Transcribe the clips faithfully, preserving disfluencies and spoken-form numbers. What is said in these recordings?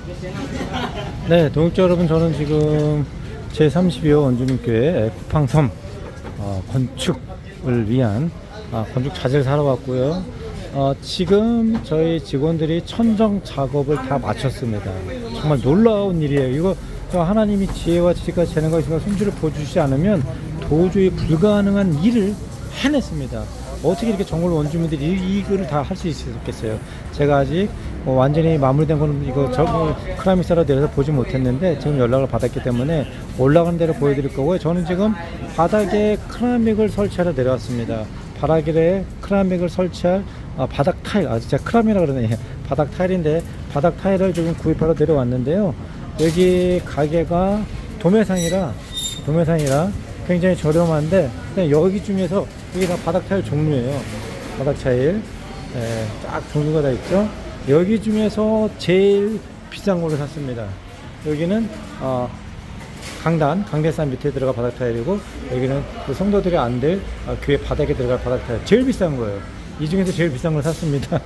네, 동역자 여러분, 저는 지금 제삼십이 호 원주민교회 쿠팡섬 어, 건축을 위한 어, 건축 자재를 사러 왔고요. 어, 지금 저희 직원들이 천정 작업을 다 마쳤습니다. 정말 놀라운 일이에요. 이거 하나님이 지혜와 지식과 재능과 있으면 손주를 보여주시지 않으면 도저히 불가능한 일을 해냈습니다. 어떻게 이렇게 정글 원주민들이 이거를 다 할 수 있었겠어요. 제가 아직 어, 완전히 마무리된 거는 이거 저 크라미사로 내려서 보지 못했는데 지금 연락을 받았기 때문에 올라가는 대로 보여드릴 거고요. 저는 지금 바닥에 크라믹을 설치하러 내려왔습니다. 바닥에 크라믹을 설치할 아, 바닥 타일, 아 진짜 크라미라 그러네. 바닥 타일인데 바닥 타일을 지금 구입하러 내려왔는데요. 여기 가게가 도매상이라 도매상이라 굉장히 저렴한데 여기 중에서 여기 다 바닥 타일 종류예요. 바닥 타일 예, 딱 종류가 다 있죠. 여기 중에서 제일 비싼 걸로 샀습니다. 여기는 어, 강단, 강대산 밑에 들어가 바닥 타일이고 여기는 그 성도들이 안 될 어, 교회 바닥에 들어갈 바닥 타일 제일 비싼 거예요. 이 중에서 제일 비싼 걸 샀습니다.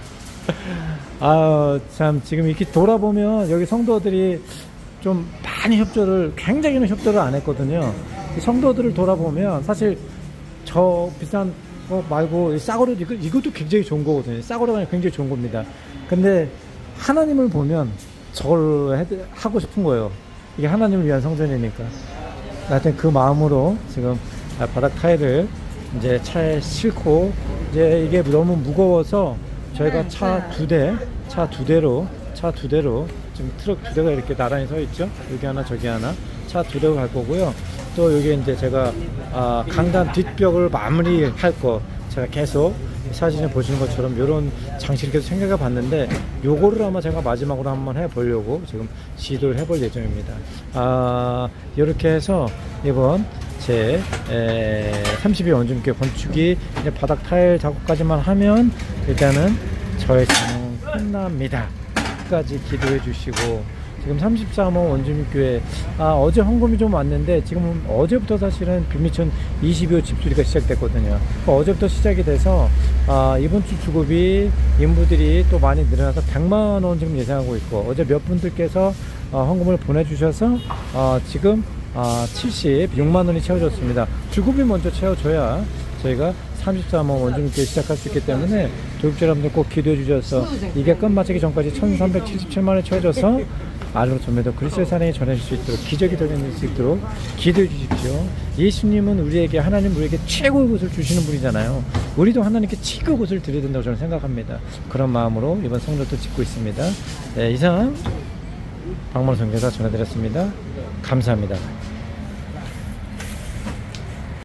아, 참 지금 이렇게 돌아보면 여기 성도들이 좀 많이 협조를 굉장히는 협조를 안 했거든요. 성도들을 돌아보면 사실 저 비싼 거 말고 싸구려 이거, 이것도 굉장히 좋은 거거든요. 싸구려가 굉장히 좋은 겁니다. 근데 하나님을 보면 저걸 해, 하고 싶은 거예요. 이게 하나님을 위한 성전이니까. 하여튼 그 마음으로 지금 바닥 타일을 이제 차에 싣고 이제 이게 너무 무거워서 저희가 차 두 대, 차 두 대로 차 두 대로 지금 트럭 두 대가 이렇게 나란히 서 있죠. 여기 하나 저기 하나 차 두 대로 갈 거고요. 또 여기 이제 제가 아, 강단 뒷벽을 마무리할 거 제가 계속 사진에 보시는 것처럼 이런 장치를 계속 생각해 봤는데 요거를 아마 제가 마지막으로 한번 해 보려고 지금 시도를 해볼 예정입니다. 아, 이렇게 해서 이번 제 삼십이 호 원주민교회 건축이 이제 바닥 타일 작업까지만 하면 일단은 저의 삶은 끝납니다. 끝까지 기도해 주시고 지금 삼십삼 호 원주민교회 아, 어제 헌금이 좀 왔는데 지금 어제부터 사실은 빈미천 이십이 호 집수리가 시작됐거든요. 그러니까 어제부터 시작이 돼서 아, 이번 주 주급이 인부들이 또 많이 늘어나서 백만 원 지금 예상하고 있고 어제 몇 분들께서 어, 헌금을 보내주셔서 어, 지금 어, 칠십육만 원이 채워졌습니다. 주급이 먼저 채워져야 저희가 삼십삼 호 원주민교회 시작할 수 있기 때문에 도둑자 여러분들 꼭 기도해 주셔서 이게 끝마치기 전까지 천삼백칠십칠만 원이 채워져서 알로 전매도 그리스도의 사랑이 전해질 수 있도록 기적이 드러낼 수 있도록 기도해 주십시오. 예수님은 우리에게 하나님 우리에게 최고의 것을 주시는 분이잖아요. 우리도 하나님께 최고의 것을 드려야 된다고 저는 생각합니다. 그런 마음으로 이번 성전도 짓고 있습니다. 네, 이상 박만호 선교사 전해드렸습니다. 감사합니다.